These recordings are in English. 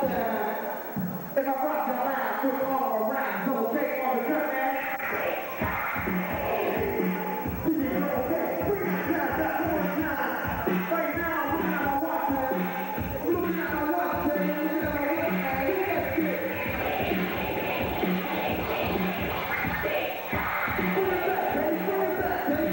If I rock your mind with all around, don't take on the cut, man. Okay, bring that one time. Right now, we're at my watch, man. We're looking at my watch, man. We're looking at my watch, man. Look at that shit. Bring it back, baby. Bring it back, baby.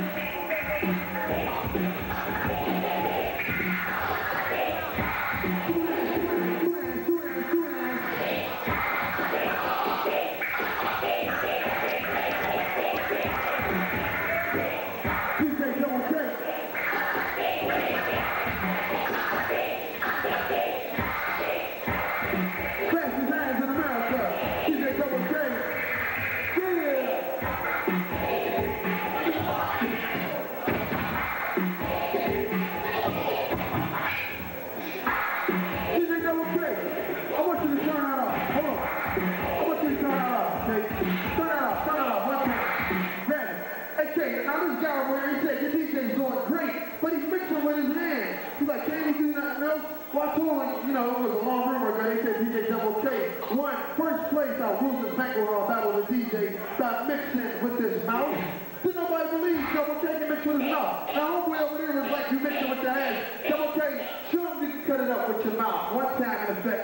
Well, I told him, you know, it was a long rumor ago, they said DJ Double K won first place out Wilson's Banquet Hall battle with the DJ by mixing with this mouth. Did nobody believe Double K can mix with his mouth? Now, homeboy over there was like, you mix it with your hands. Double K, show him you can cut it up with your mouth. One time in effect.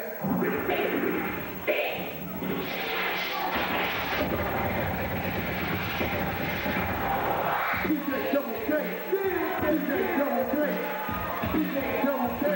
DJ Double K, DJ Double K, DJ Double K.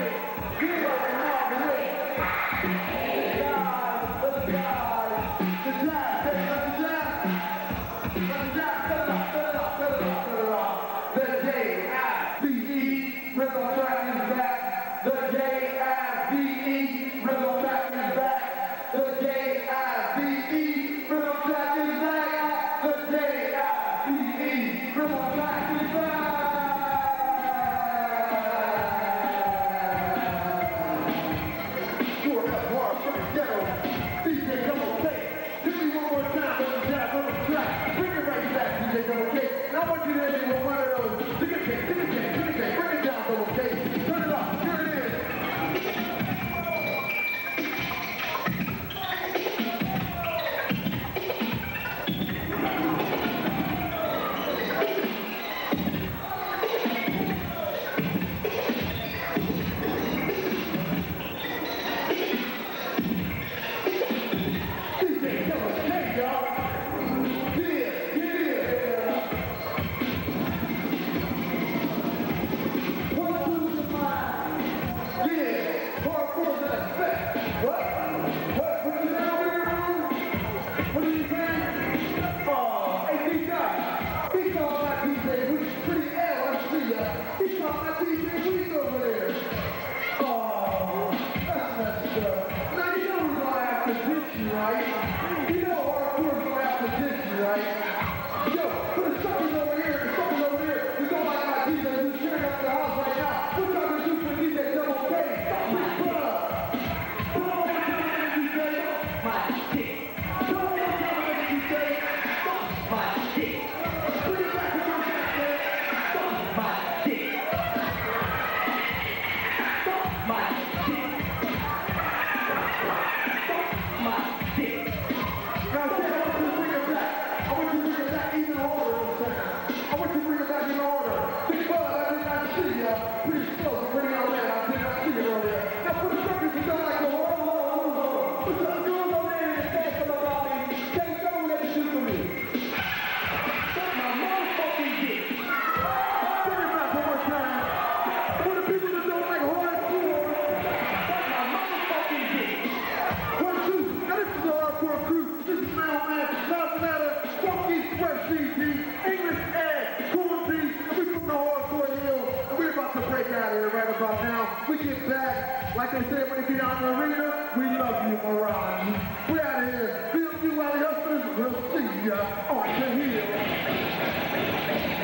Like they said when they get out in the arena, we love you, mirage. We out of here. Feel you out of hustlers. We'll see ya on the hill.